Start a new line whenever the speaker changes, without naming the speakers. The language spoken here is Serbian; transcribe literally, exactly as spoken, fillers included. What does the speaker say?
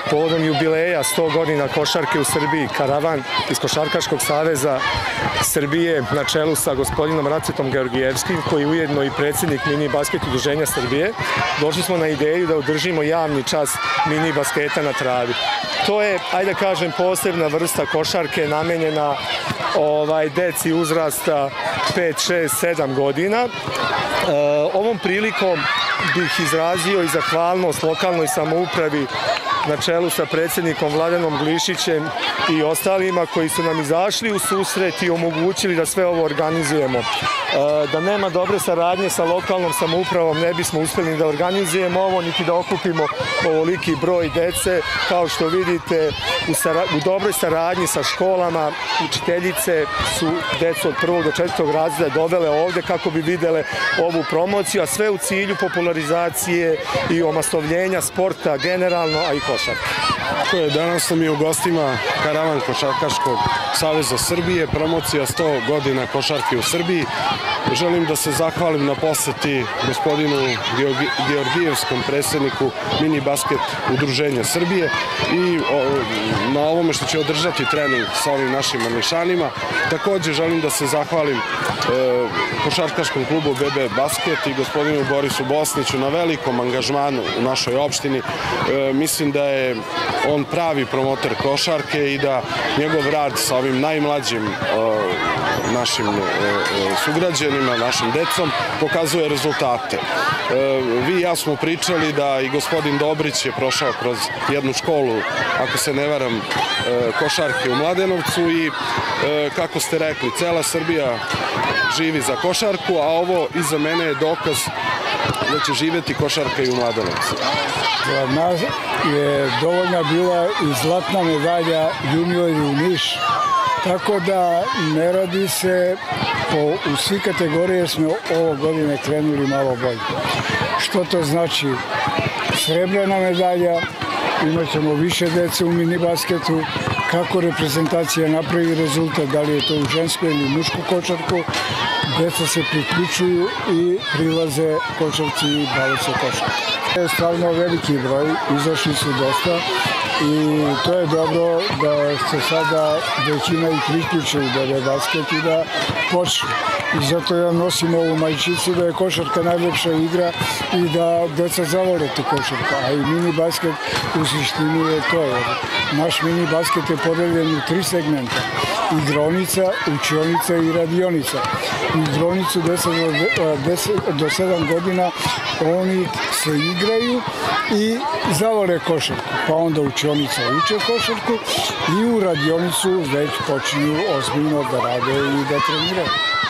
povodom jubileja sto godina košarke u Srbiji, karavan iz Košarkaškog saveza Srbije na čelu sa gospodinom Racetom Georgijevskim, koji je ujedno i predsjednik mini basket udruženja Srbije, došli smo na ideju da održimo javni čas mini basketa na travi. To je, ajde da kažem, posebna vrsta košarke namenjena ovaj, deci uzrasta pet, šest, sedam godina. E, ovom prilikom bih izrazio i zahvalnost lokalnoj samoupravi na čelu sa predsjednikom Vladanom Glišićem i ostalima koji su nam izašli u susret i omogućili da sve ovo organizujemo. Da nema dobre saradnje sa lokalnom samoupravom ne bismo uspjeli da organizujemo ovo, niti da okupimo ovoliki broj dece. Kao što vidite, u dobroj saradnji sa školama, učiteljice su decu od prvog do četvrtog razreda dovele ovde kako bi videle ovu promociju, a sve u cilju popularizacije i omasovljenja sporta generalno, a i košarke.
Danas sam i u gostima karavan Košarkaškog saveza Srbije, promocija sto godina košarke u Srbiji. Želim da se zahvalim na poseti gospodinu Georgijevskom, predsjedniku mini basket udruženja Srbije, i na ovome što će održati trening sa ovim našim mališanima. Također želim da se zahvalim Košarkaškom klubu B B Basket i gospodinu Borisu Bosniću na velikom angažmanu u našoj opštini. Mislim da je on pravi promotor košarke i da njegov rad sa ovim najmlađim našim sugrađanima, našim decom, pokazuje rezultate. Vi i ja smo pričali da i gospodin Dobrić je prošao kroz jednu školu, ako se ne varam, košarke u Mladenovcu, i kako ste rekli, cela Srbija živi za košarku, a ovo iza mene je dokaz da će živjeti košarka i u Mladenovcu.
Za nas je dovoljna bila i zlatna medalja juniori u Niš, tako da ne radi se, u svi kategorije smo ovo godine krenuli malo bolje. Što to znači? Srebrna medalja, imat ćemo više dece u mini basketu, kako reprezentacija napravi rezultat, da li je to u ženskoj ili mušku košarku, deca se priključuju i prilaze košarci i bave se košarkom. Je stvarno veliki broj, izašli su dosta i to je dobro da se sada većina i priključe u B B basket i da počne. I zato ja nosim ovu majčicu da je košarka najlepša igra i da deca zavole tu košarku, a i mini basket u suštini je to. Naš mini basket je podeljen u tri segmenta: igronica, učionica i radionica. U igronicu do sedam godina oni se igraju i zavole košarku, pa onda učionica uče košarku i u radionicu već počinju ozbiljno da rade i da treniraju.